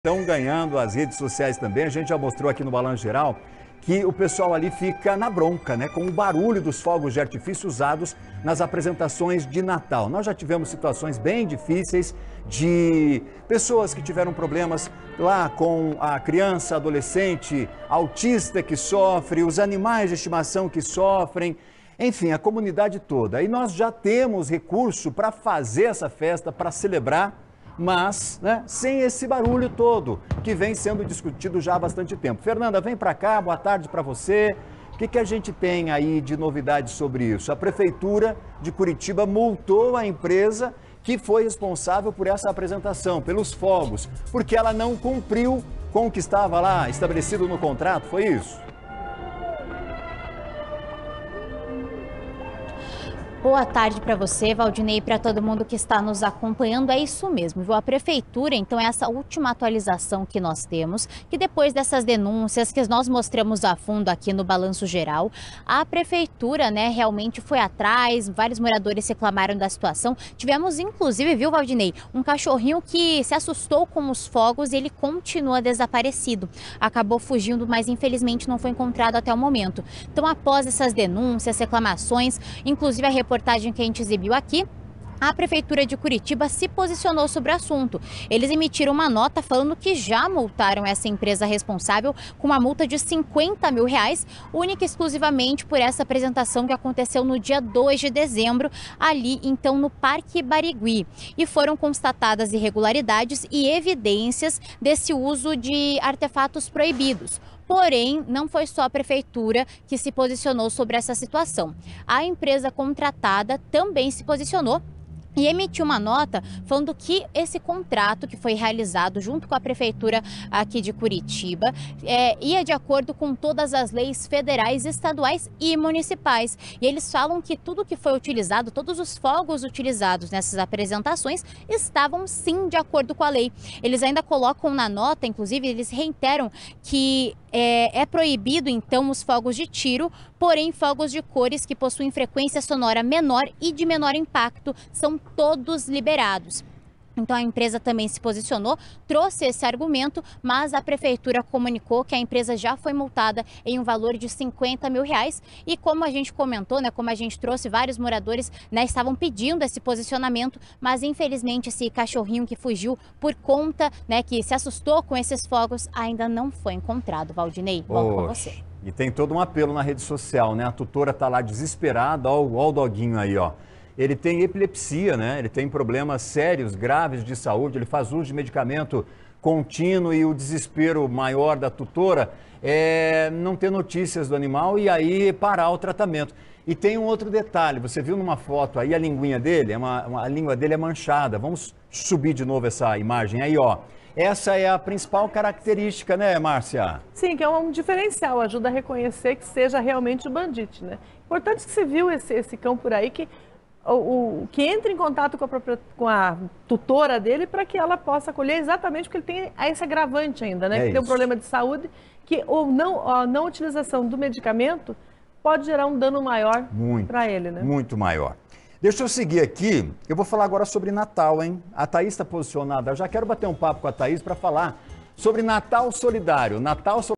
Estão ganhando as redes sociais também. A gente já mostrou aqui no Balanço Geral que o pessoal ali fica na bronca, né? Com o barulho dos fogos de artifício usados nas apresentações de Natal. Nós já tivemos situações bem difíceis de pessoas que tiveram problemas lá com a criança, adolescente, autista que sofre, os animais de estimação que sofrem. Enfim, a comunidade toda. E nós já temos recurso para fazer essa festa, para celebrar, mas sem esse barulho todo que vem sendo discutido já há bastante tempo. Fernanda, vem para cá, boa tarde para você. O que a gente tem aí de novidade sobre isso? A Prefeitura de Curitiba multou a empresa que foi responsável por essa apresentação, pelos fogos, porque ela não cumpriu com o que estava lá estabelecido no contrato, foi isso? Boa tarde para você, Valdinei, e para todo mundo que está nos acompanhando. É isso mesmo, viu? A Prefeitura, então, é essa última atualização que nós temos, que depois dessas denúncias que nós mostramos a fundo aqui no Balanço Geral, a Prefeitura, realmente foi atrás, vários moradores reclamaram da situação. Tivemos, inclusive, viu, Valdinei, um cachorrinho que se assustou com os fogos e ele continua desaparecido. Acabou fugindo, mas infelizmente não foi encontrado até o momento. Então, após essas denúncias, reclamações, inclusive a reportagem que a gente exibiu aqui, a Prefeitura de Curitiba se posicionou sobre o assunto. Eles emitiram uma nota falando que já multaram essa empresa responsável com uma multa de R$50 mil, única e exclusivamente por essa apresentação que aconteceu no dia 2 de dezembro, ali então no Parque Barigui. E foram constatadas irregularidades e evidências desse uso de artefatos proibidos. Porém, não foi só a Prefeitura que se posicionou sobre essa situação. A empresa contratada também se posicionou e emitiu uma nota falando que esse contrato que foi realizado junto com a Prefeitura aqui de Curitiba ia de acordo com todas as leis federais, estaduais e municipais. E eles falam que tudo que foi utilizado, todos os fogos utilizados nessas apresentações estavam sim de acordo com a lei. Eles ainda colocam na nota, inclusive, eles reiteram que é proibido então os fogos de tiro, porém fogos de cores que possuem frequência sonora menor e de menor impacto são todos liberados. Então a empresa também se posicionou, trouxe esse argumento, mas a Prefeitura comunicou que a empresa já foi multada em um valor de R$50 mil. E como a gente comentou, como a gente trouxe, vários moradores estavam pedindo esse posicionamento, mas infelizmente esse cachorrinho que fugiu por conta, que se assustou com esses fogos, ainda não foi encontrado. Valdinei, volto com você. E tem todo um apelo na rede social, A tutora está lá desesperada, ó o doguinho aí, ó. Ele tem epilepsia, Ele tem problemas sérios, graves de saúde, ele faz uso de medicamento contínuo e o desespero maior da tutora é não ter notícias do animal e aí parar o tratamento. E tem um outro detalhe, você viu numa foto aí a linguinha dele, a língua dele é manchada. Vamos subir de novo essa imagem aí, ó. Essa é a principal característica, Márcia? Sim, que é um diferencial, ajuda a reconhecer que seja realmente o bandite, Importante que você viu esse cão por aí que entre em contato com a tutora dele para que ela possa acolher exatamente porque ele tem esse agravante ainda, que tem um problema de saúde, que a não utilização do medicamento pode gerar um dano maior para ele, Muito maior. Deixa eu seguir aqui, eu vou falar agora sobre Natal, hein? A Thaís está posicionada, eu já quero bater um papo com a Thaís para falar sobre Natal Solidário.